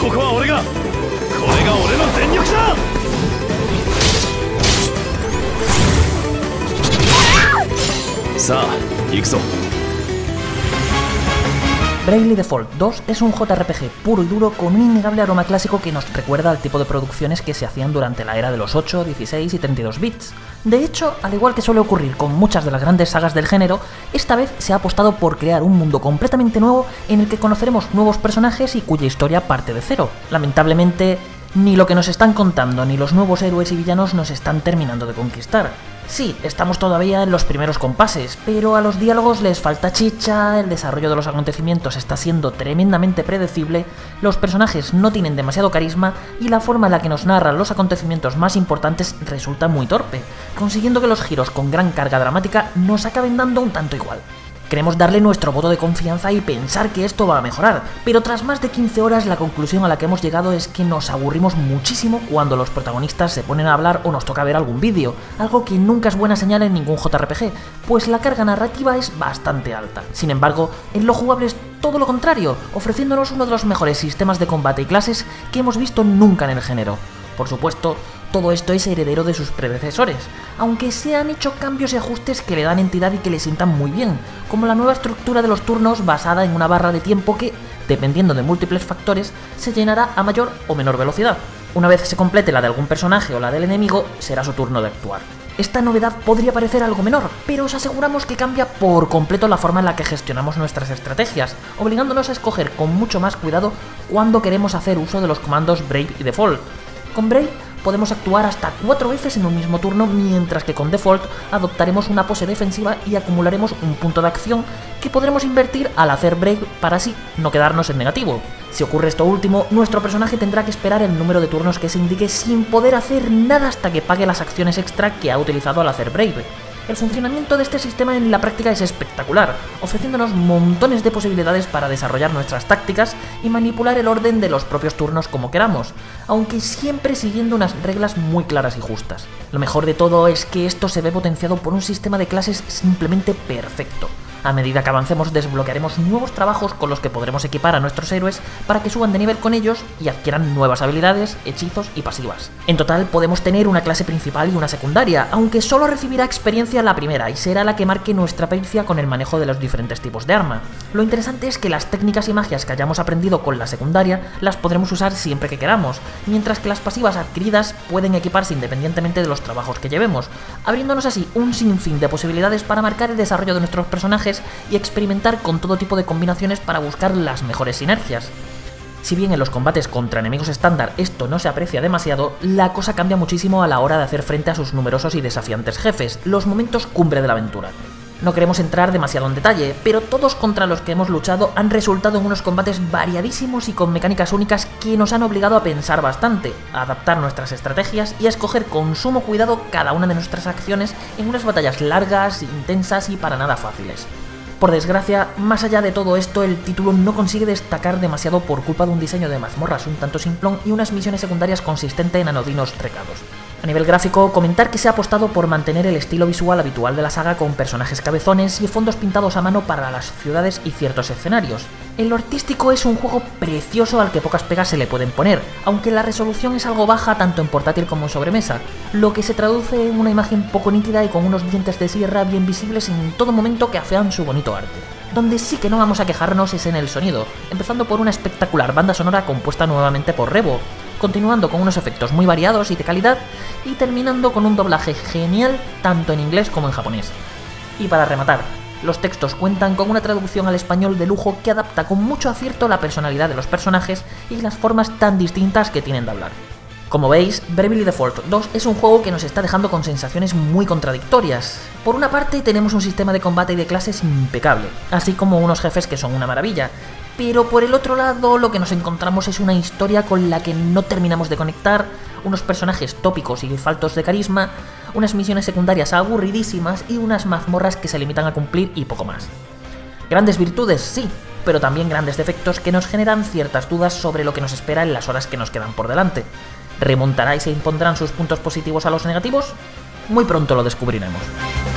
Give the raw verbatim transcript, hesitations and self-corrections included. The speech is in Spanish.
こは俺がこれが俺の全力だ。さあ行くぞ。 Bravely Default dos es un J R P G puro y duro con un innegable aroma clásico que nos recuerda al tipo de producciones que se hacían durante la era de los ocho, dieciséis y treinta y dos bits. De hecho, al igual que suele ocurrir con muchas de las grandes sagas del género, esta vez se ha apostado por crear un mundo completamente nuevo en el que conoceremos nuevos personajes y cuya historia parte de cero. Lamentablemente, ni lo que nos están contando ni los nuevos héroes y villanos nos están terminando de conquistar. Sí, estamos todavía en los primeros compases, pero a los diálogos les falta chicha, el desarrollo de los acontecimientos está siendo tremendamente predecible, los personajes no tienen demasiado carisma y la forma en la que nos narran los acontecimientos más importantes resulta muy torpe, consiguiendo que los giros con gran carga dramática nos acaben dando un tanto igual. Queremos darle nuestro voto de confianza y pensar que esto va a mejorar, pero tras más de quince horas la conclusión a la que hemos llegado es que nos aburrimos muchísimo cuando los protagonistas se ponen a hablar o nos toca ver algún vídeo, algo que nunca es buena señal en ningún J R P G, pues la carga narrativa es bastante alta. Sin embargo, en lo jugable es todo lo contrario, ofreciéndonos uno de los mejores sistemas de combate y clases que hemos visto nunca en el género. Por supuesto, todo esto es heredero de sus predecesores, aunque se han hecho cambios y ajustes que le dan entidad y que le sientan muy bien, como la nueva estructura de los turnos basada en una barra de tiempo que, dependiendo de múltiples factores, se llenará a mayor o menor velocidad. Una vez se complete la de algún personaje o la del enemigo, será su turno de actuar. Esta novedad podría parecer algo menor, pero os aseguramos que cambia por completo la forma en la que gestionamos nuestras estrategias, obligándonos a escoger con mucho más cuidado cuándo queremos hacer uso de los comandos Brave y Default. Con Brave podemos actuar hasta cuatro veces en un mismo turno, mientras que con Default adoptaremos una pose defensiva y acumularemos un punto de acción que podremos invertir al hacer Brave para así no quedarnos en negativo. Si ocurre esto último, nuestro personaje tendrá que esperar el número de turnos que se indique sin poder hacer nada hasta que pague las acciones extra que ha utilizado al hacer Brave. El funcionamiento de este sistema en la práctica es espectacular, ofreciéndonos montones de posibilidades para desarrollar nuestras tácticas y manipular el orden de los propios turnos como queramos, aunque siempre siguiendo unas reglas muy claras y justas. Lo mejor de todo es que esto se ve potenciado por un sistema de clases simplemente perfecto. A medida que avancemos desbloquearemos nuevos trabajos con los que podremos equipar a nuestros héroes para que suban de nivel con ellos y adquieran nuevas habilidades, hechizos y pasivas. En total podemos tener una clase principal y una secundaria, aunque solo recibirá experiencia la primera y será la que marque nuestra pericia con el manejo de los diferentes tipos de arma. Lo interesante es que las técnicas y magias que hayamos aprendido con la secundaria las podremos usar siempre que queramos, mientras que las pasivas adquiridas pueden equiparse independientemente de los trabajos que llevemos, abriéndonos así un sinfín de posibilidades para marcar el desarrollo de nuestros personajes y experimentar con todo tipo de combinaciones para buscar las mejores sinergias. Si bien en los combates contra enemigos estándar esto no se aprecia demasiado, la cosa cambia muchísimo a la hora de hacer frente a sus numerosos y desafiantes jefes, los momentos cumbre de la aventura. No queremos entrar demasiado en detalle, pero todos contra los que hemos luchado han resultado en unos combates variadísimos y con mecánicas únicas que nos han obligado a pensar bastante, a adaptar nuestras estrategias y a escoger con sumo cuidado cada una de nuestras acciones en unas batallas largas, intensas y para nada fáciles. Por desgracia, más allá de todo esto, el título no consigue destacar demasiado por culpa de un diseño de mazmorras un tanto simplón y unas misiones secundarias consistente en anodinos recados. A nivel gráfico, comentar que se ha apostado por mantener el estilo visual habitual de la saga con personajes cabezones y fondos pintados a mano para las ciudades y ciertos escenarios. En lo artístico es un juego precioso al que pocas pegas se le pueden poner, aunque la resolución es algo baja tanto en portátil como en sobremesa, lo que se traduce en una imagen poco nítida y con unos dientes de sierra bien visibles en todo momento que afean su bonito arte. Donde sí que no vamos a quejarnos es en el sonido, empezando por una espectacular banda sonora compuesta nuevamente por Rebo, continuando con unos efectos muy variados y de calidad, y terminando con un doblaje genial tanto en inglés como en japonés. Y para rematar, los textos cuentan con una traducción al español de lujo que adapta con mucho acierto la personalidad de los personajes y las formas tan distintas que tienen de hablar. Como veis, Bravely Default dos es un juego que nos está dejando con sensaciones muy contradictorias. Por una parte tenemos un sistema de combate y de clases impecable, así como unos jefes que son una maravilla, pero por el otro lado lo que nos encontramos es una historia con la que no terminamos de conectar, unos personajes tópicos y faltos de carisma, unas misiones secundarias aburridísimas y unas mazmorras que se limitan a cumplir y poco más. Grandes virtudes, sí, pero también grandes defectos que nos generan ciertas dudas sobre lo que nos espera en las horas que nos quedan por delante. ¿Remontará y se impondrán sus puntos positivos a los negativos? Muy pronto lo descubriremos.